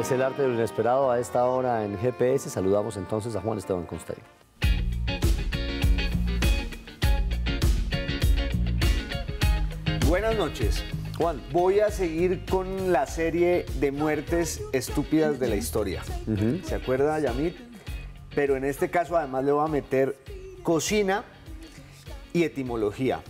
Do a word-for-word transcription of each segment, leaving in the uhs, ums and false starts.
Es el arte de lo inesperado a esta hora en G P S. Saludamos entonces a Juan Esteban Constey. Buenas noches. Juan, voy a seguir con la serie de muertes estúpidas de la historia. Uh-huh. ¿Se acuerda, Yamit? Pero en este caso además le voy a meter cocina y etimología.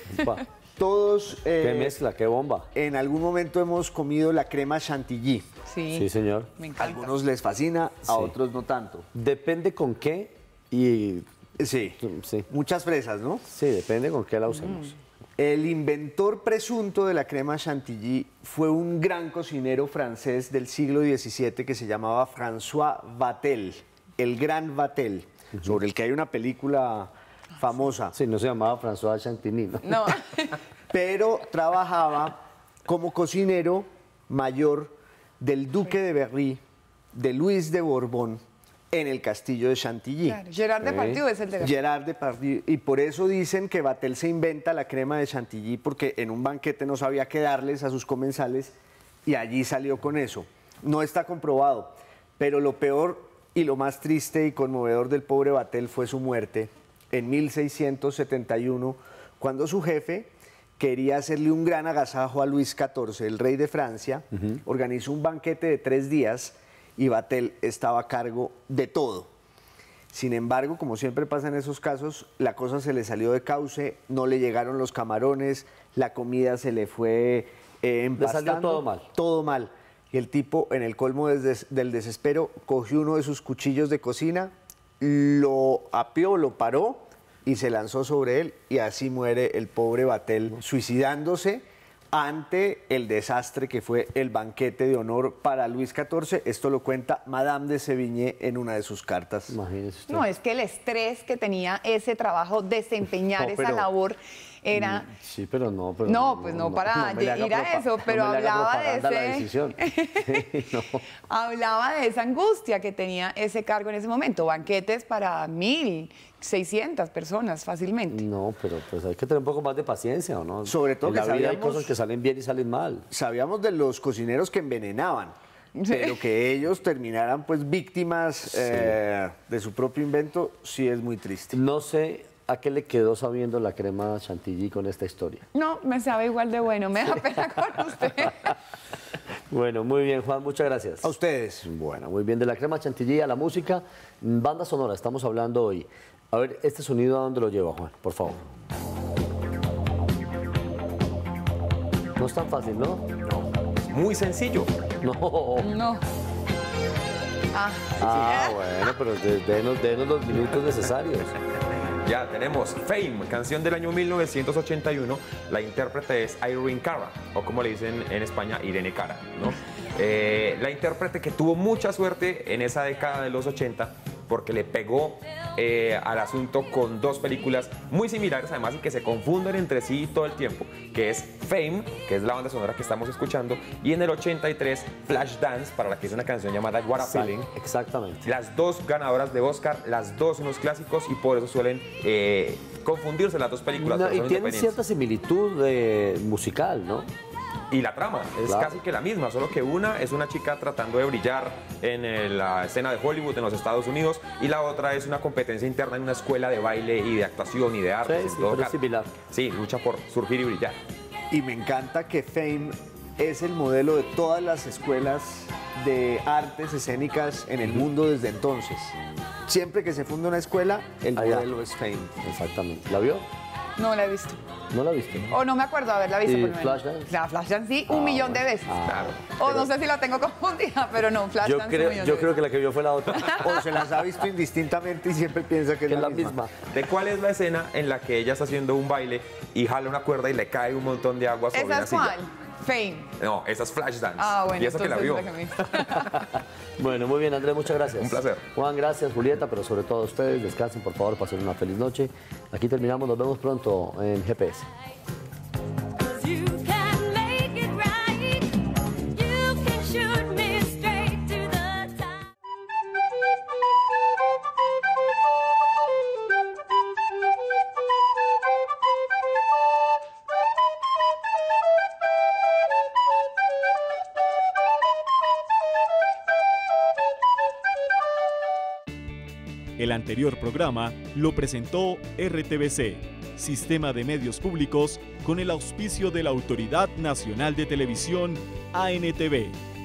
Todos... Eh, ¿Qué mezcla? ¿Qué bomba? En algún momento hemos comido la crema chantilly. Sí, sí, señor. Me encanta. A algunos les fascina, a sí. otros no tanto. Depende con qué y... Sí, sí. Muchas fresas, ¿no? Sí, depende con qué la usemos. Mm. El inventor presunto de la crema chantilly fue un gran cocinero francés del siglo diecisiete que se llamaba François Vatel, el gran Vatel, uh-huh. sobre el que hay una película famosa. Sí, no se llamaba François Chantilly, ¿no? No. Pero trabajaba como cocinero mayor del duque de Berry, de Luis de Borbón, en el castillo de Chantilly. Claro. Gerard Depardieu es el de Berry. Gerard Depardieu. Y por eso dicen que Vatel se inventa la crema de Chantilly, porque en un banquete no sabía qué darles a sus comensales y allí salió con eso. No está comprobado, pero lo peor y lo más triste y conmovedor del pobre Vatel fue su muerte en mil seiscientos setenta y uno, cuando su jefe quería hacerle un gran agasajo a Luis catorce, el rey de Francia. Uh-huh. Organizó un banquete de tres días y Vatel estaba a cargo de todo. Sin embargo, como siempre pasa en esos casos, la cosa se le salió de cauce, no le llegaron los camarones, la comida se le fue eh, empastando. Le salió todo mal. Todo mal. Y el tipo, en el colmo des del desespero, cogió uno de sus cuchillos de cocina, lo apió, lo paró y se lanzó sobre él, y así muere el pobre Vatel, suicidándose ante el desastre que fue el banquete de honor para Luis catorce. Esto lo cuenta Madame de Sévigné en una de sus cartas. Imagínese usted. No, es que el estrés que tenía ese trabajo, desempeñar no, pero, esa labor, era... Sí, pero no. Pero no, no, pues no, no para no, ir a eso, pero no hablaba de ese... La decisión. Sí, no. Hablaba de esa angustia que tenía ese cargo en ese momento. Banquetes para mil, seiscientas personas fácilmente. No, pero pues hay que tener un poco más de paciencia, ¿o no? Sobre todo en la que vida sabíamos, hay cosas que salen bien y salen mal. Sabíamos de los cocineros que envenenaban. Sí. Pero que ellos terminaran pues víctimas sí. eh, de su propio invento, sí es muy triste. No sé a qué le quedó sabiendo la crema chantilly con esta historia. No, me sabe igual de bueno, me da pena con usted. Bueno, muy bien, Juan, muchas gracias. A ustedes. Bueno, muy bien, de la crema chantilly a la música, banda sonora, estamos hablando hoy. A ver, este sonido, ¿a dónde lo lleva, Juan? Por favor. No es tan fácil, ¿no? No. Muy sencillo. No. No. Ah, ah bueno, pero denos, denos los minutos necesarios. Ya tenemos Fame, canción del año mil novecientos ochenta y uno. La intérprete es Irene Cara, o como le dicen en España, Irene Cara, ¿no? Eh, la intérprete que tuvo mucha suerte en esa década de los ochenta porque le pegó eh, al asunto con dos películas muy similares además y que se confunden entre sí todo el tiempo, que es Fame, que es la banda sonora que estamos escuchando, y en el ochenta y tres Flashdance, para la que es una canción llamada What a Feeling. Exactamente. Las dos ganadoras de Oscar, las dos unos clásicos, y por eso suelen eh, confundirse las dos películas. No, y tienen cierta similitud eh, musical, ¿no? Y la trama es claro. casi que la misma, solo que una es una chica tratando de brillar en la escena de Hollywood en los Estados Unidos y la otra es una competencia interna en una escuela de baile y de actuación y de arte. Sí, sí, pero es similar. Sí, lucha por surgir y brillar. Y me encanta que Fame es el modelo de todas las escuelas de artes escénicas en el mundo desde entonces. Siempre que se funda una escuela, el Allá. modelo es Fame. Exactamente. ¿La vio? No la he visto. ¿No la viste? O no me acuerdo haberla visto. ¿Y por Flashdance? La Flashdance sí, un ah, millón de veces. Ah, claro. O pero... no sé si la tengo confundida, pero no, Flashdance Yo creo, un millón yo de creo que la que vio fue la otra. O se las ha visto indistintamente y siempre piensa que, que es la, la misma. misma. ¿De cuál es la escena en la que ella está haciendo un baile y jala una cuerda y le cae un montón de agua sobre ¿Esa una es silla? cuál? Fame. No, esa es Flashdance. Ah, bueno, y esa que la vio. Que Bueno, muy bien, Andrés, muchas gracias. Un placer. Juan, gracias, Julieta, pero sobre todo a ustedes, descansen, por favor, pasen una feliz noche. Aquí terminamos, nos vemos pronto en G P S. El anterior programa lo presentó R T V C, Sistema de Medios Públicos, con el auspicio de la Autoridad Nacional de Televisión, A N T V.